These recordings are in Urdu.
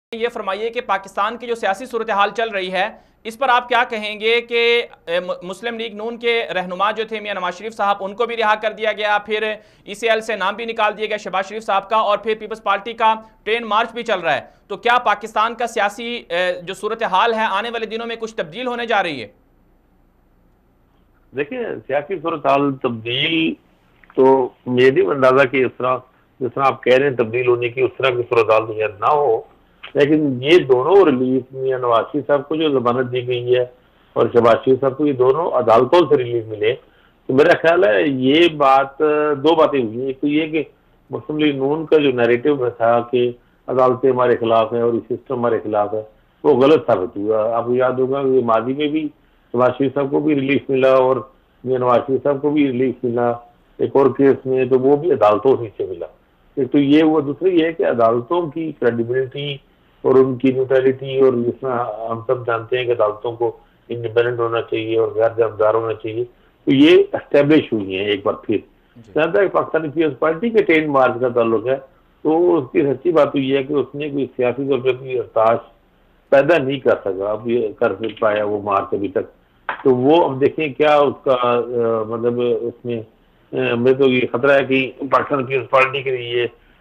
یہ فرمائیے کہ پاکستان کی جو سیاسی صورتحال چل رہی ہے اس پر آپ کیا کہیں گے کہ مسلم لیگ نون کے رہنما جو تھے میاں نواز شریف صاحب ان کو بھی رہا کر دیا گیا، پھر ای سی ایل سے نام بھی نکال دیا گیا شہباز شریف صاحب کا، اور پھر پیپلز پارٹی کا ٹرین مارچ بھی چل رہا ہے، تو کیا پاکستان کا سیاسی جو صورتحال ہے آنے والے دنوں میں کچھ تبدیل ہونے جا رہی ہے؟ دیکھیں، سیاسی صورتحال تبدیل تو میری اندازہ کہ جس طرح آپ کہہ رہے ہیں تبدیل ہونے کی، اس طرح کی صورتحال تو شاید نہ ہو، لیکن یہ دونوں ریلیف میاں نواز شریف صاحب کو جو ضمانت دی گئی ہے اور شہباز شریف صاحب کو یہ دونوں عدالتوں سے ریلیف ملے، تو میرا خیال ہے یہ بات دو باتیں ہوئی ہیں۔ ایک تو یہ کہ مسلم لیگ نون کا جو نیریٹو میں تھا کہ عدالتیں ہمارے خلاف ہیں اور یہ سسٹم ہمارے خلاف ہے، وہ غلط ثابت ہوا۔ آپ کو یاد ہوگا کہ ماضی میں بھی شہباز شریف صاحب کو بھی ریلیف ملا اور میاں نواز شریف صاحب کو بھی ریلیف ملا ایک اور کیس میں، تو وہ بھی عدالتوں سے ملا۔ ایک تو یہ ہوا، دوسری یہ ہے کہ عدالتوں کی کریڈیبلٹی اور ان کی نیوٹرلٹی، اور جس طرح ہم سب جانتے ہیں کہ عدالتوں کو انڈیپینڈنٹ ہونا چاہیے اور غیر جانبدار ہونا چاہیے، تو یہ اسٹیبلش ہوئی ہیں ایک بار پھر۔ جہاں تک پاکستانی پیپلز پارٹی کے ٹرین مارچ کا تعلق ہے، تو اس کی سچی بات تو یہ ہے کہ اس نے کوئی سیاسی طور پر کوئی ارتاش پیدا نہیں کر سکا، اب یہ کر پایا وہ مارچ ابھی تک۔ تو وہ اب دیکھیں کیا اس کا مطلب اس میں میں تو یہ خطرہ ہے کہ پاکستان پیپلز پارٹی کے لیے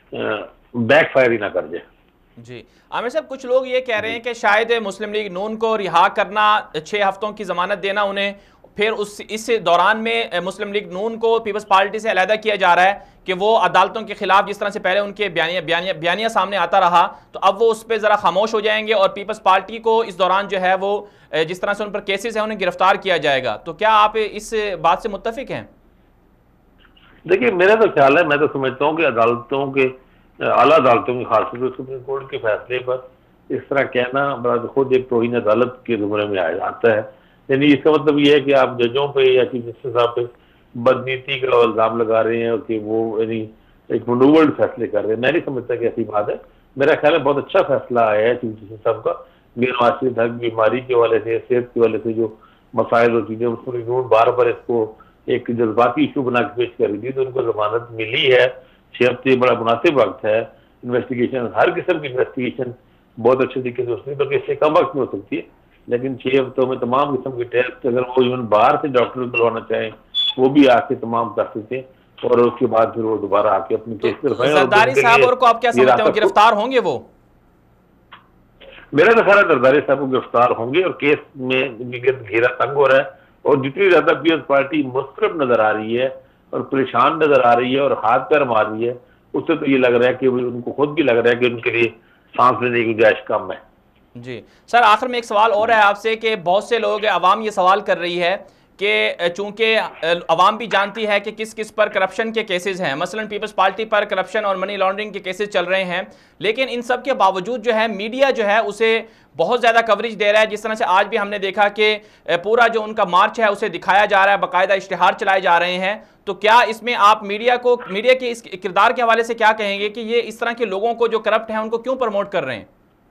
بیک فائر ہی نہ کر جائے۔ جی عامر صاحب، کچھ لوگ یہ کہہ رہے ہیں کہ شاید مسلم لیگ نون کو رہا کرنا، 6 ہفتوں کی ضمانت دینا انہیں، پھر اس دوران میں مسلم لیگ نون کو پیپلز پارٹی سے علیحدہ کیا جا رہا ہے کہ وہ عدالتوں کے خلاف جس طرح سے پہلے ان کے بیانیہ سامنے آتا رہا، تو اب وہ اس پہ ذرا خاموش ہو جائیں گے اور پیپلز پارٹی کو اس دوران جو ہے وہ جس طرح سے ان پر کیسز ہیں انہیں گرفتار کیا جائے گا، تو کیا آپ اس بات سے متفق ہیں؟ دیکھیے، میرا تو خیال ہے، میں تو سمجھتا ہوں کہ عدالتوں کے اعلیٰ عدالتوں کی، خاص طور سے سپریم کورٹ کے فیصلے پر اس طرح کہنا خود ایک توہین عدالت کے زمرے میں آتا ہے۔ یعنی اس کا مطلب یہ ہے کہ آپ ججوں پہ یا چیف جسٹس صاحب پہ بدنیتی کا الزام لگا رہے ہیں کہ وہ یعنی ایک منوورڈ فیصلے کر رہے ہیں۔ میں نہیں سمجھتا کہ ایسی بات ہے۔ میرا خیال ہے بہت اچھا فیصلہ آیا ہے چیف جسٹس صاحب کا۔ میاں نواز شریف صاحب کی بیماری کے حوالے سے، صحت کے حوالے سے جو مسائل اور چیزیں، مسلم لیگ نون بار بار اس کو ایک جذباتی ایشو بنا کے پیش کر رہی تھی، تو ان کو ضمانت ملی ہے۔ 6 ہفتے بڑا مناسب وقت ہے۔ انویسٹیگیشن، ہر قسم کی انویسٹیگیشن بہت اچھے طریقے سے اس میں، بلکہ اس سے کم وقت میں ہو سکتی ہے، لیکن 6 ہفتوں میں تمام قسم کے ٹیسٹ، اگر وہ ایون باہر سے ڈاکٹر بلوانا چاہیں وہ بھی آ کے تمام کر سکتے ہیں، اور اس کے بعد پھر وہ دوبارہ آ کے اپنی کیس کروائیں۔ زرداری صاحب اور کو آپ کیا سمجھتے ہیں، گرفتار ہوں گے وہ؟ میرا تو خیال ہے زرداری صاحب کو گرفتار ہوں گے، اور کیس میں گھیرا تنگ ہو رہا ہے، اور جتنی زیادہ پیپلز پارٹی مضطرب نظر آ رہی ہے اور پریشان نظر آ رہی ہے اور ہاتھ پیر مار رہی ہے، اس سے تو یہ لگ رہا ہے کہ ان کو خود بھی لگ رہا ہے کہ ان کے لیے سانس لینے کی گنجائش کم ہے۔ جی سر، آخر میں ایک سوال اور ہے آپ سے کہ بہت سے لوگ، عوام یہ سوال کر رہی ہے کہ چونکہ عوام بھی جانتی ہے کہ کس کس پر کرپشن کے کیسز ہیں، مثلا پیپلز پارٹی پر کرپشن اور منی لانڈرنگ کے کیسز چل رہے ہیں، لیکن ان سب کے باوجود جو ہے میڈیا جو ہے اسے بہت زیادہ کوریج دے رہا ہے، جس طرح سے آج بھی ہم نے دیکھا کہ پورا جو ان کا مارچ ہے اسے دکھایا جا رہا ہے، باقاعدہ اشتہار چلائے جا رہے ہیں، تو کیا اس میں آپ میڈیا کے اس کردار کے حوالے سے کیا کہیں گے کہ یہ اس طرح کے لوگوں کو جو کرپٹ ہیں ان کو کیوں پروموٹ کر رہے ہیں؟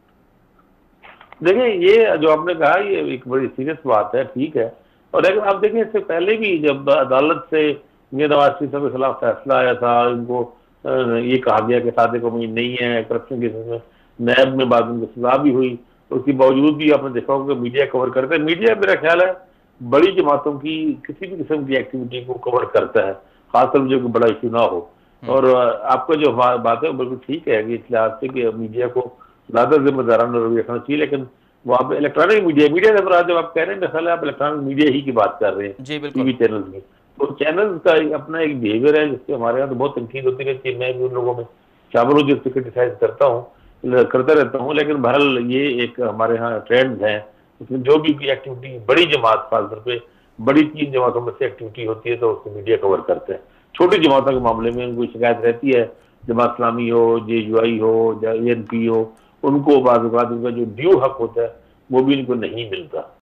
دیکھیں، یہ جو آپ نے کہا یہ ایک بڑی سیریس بات ہے، ٹھیک ہے، اور لیکن آپ دیکھیں اس سے پہلے بھی جب عدالت سے میاں نواز شریف صاحب کے خلاف فیصلہ آیا تھا، ان کو یہ کہا گیا کہ صادق امین نہیں ہے کرپشن کیسز میں، نیب میں بعد ان کو سزا بھی ہوئی، اس کے باوجود بھی آپ نے دیکھا ہوگا کہ میڈیا کور کرتا ہے۔ میڈیا میرا خیال ہے بڑی جماعتوں کی کسی بھی قسم کی ایکٹیویٹی کو کور کرتا ہے، خاص طور جو کہ بڑا ایشو نہ ہو، اور آپ کا جو بات ہے وہ بالکل ٹھیک ہے کہ اس لحاظ سے کہ میڈیا کو زیادہ ذمہ دارانہ رویہ رکھنا چاہیے، لیکن وہ آپ الیکٹرانک میڈیا سے مراد جب آپ کہہ رہے ہیں، میرا خیال ہے آپ الیکٹرانک میڈیا ہی کی بات کر رہے ہیں، جی ٹی وی چینلز میں، تو چینلز کا اپنا ایک بیہیویئر ہے جس سے ہمارے یہاں تو بہت تنقید ہوتی رہتی ہے، میں بھی ان لوگوں میں شامل ہوں جو اس کو کرٹیسائز کرتا رہتا ہوں، لیکن بہرحال یہ ایک ہمارے ہاں ٹرینڈز ہیں، اس میں جو بھی ایکٹیویٹی بڑی جماعت، خاص طور پہ بڑی 3 جماعتوں میں سے ایکٹیویٹی ہوتی ہے تو اس کو میڈیا کور کرتے ہیں۔ چھوٹی جماعتوں کے معاملے میں ان کو شکایت رہتی ہے، جماعت اسلامی ہو، جے you I who, a N P ہو، ان کو بعض اوقات ان کا جو ڈیو حق ہوتا ہے وہ بھی ان کو نہیں ملتا۔